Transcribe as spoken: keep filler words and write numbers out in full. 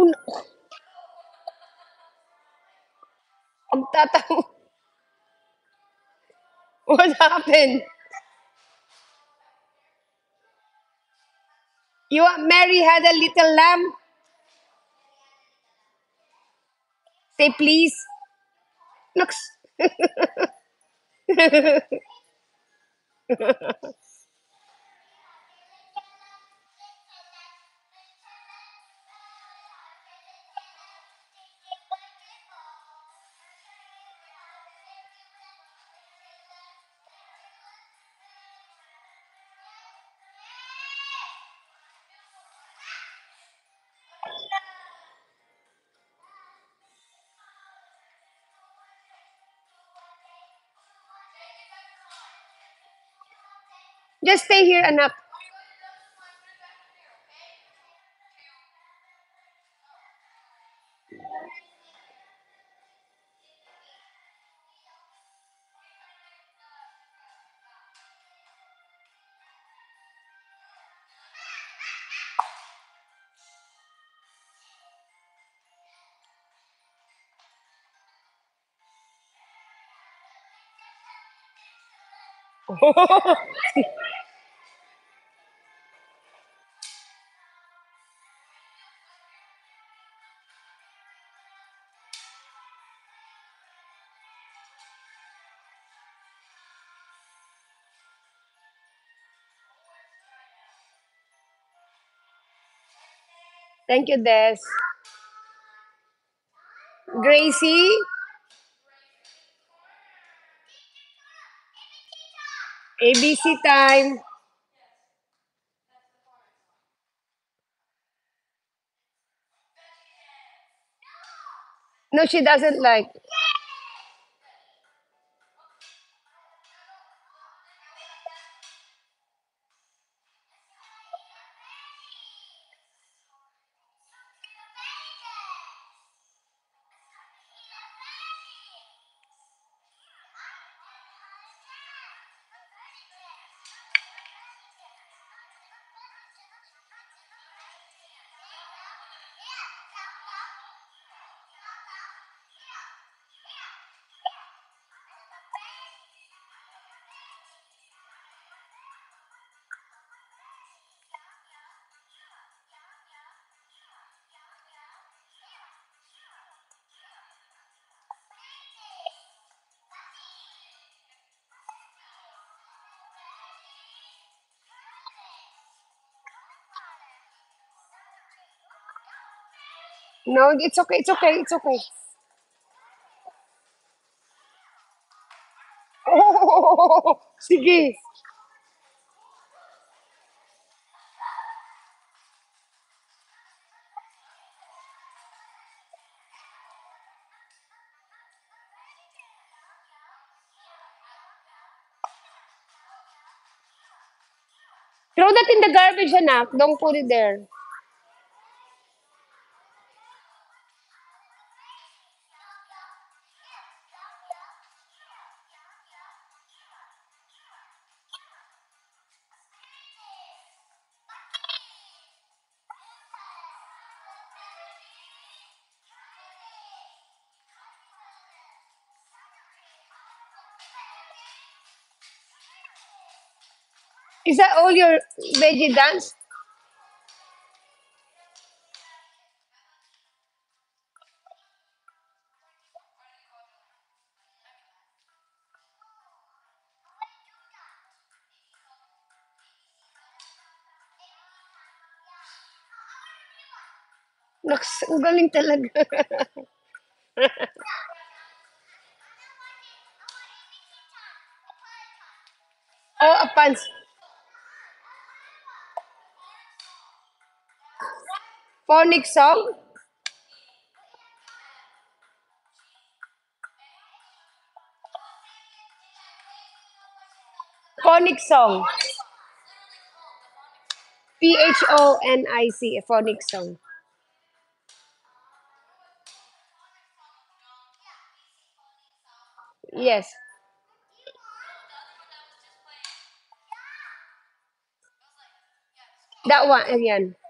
Oh, no. Ang tataw. What happened? You want Mary had a little lamb? Say please. Looks. Just stay here, anak. Thank you, Des. Gracie. A B C time. No, she doesn't like. No, it's okay, it's okay, it's okay. Oh, sige. Throw that in the garbage, anak. Don't put it there. Is that all your veggie dance? Naks, ang galing talaga. Oh, a pants. Phonics song? Phonics song. P H O N I C, a phonics song. Yes. That one, ayan.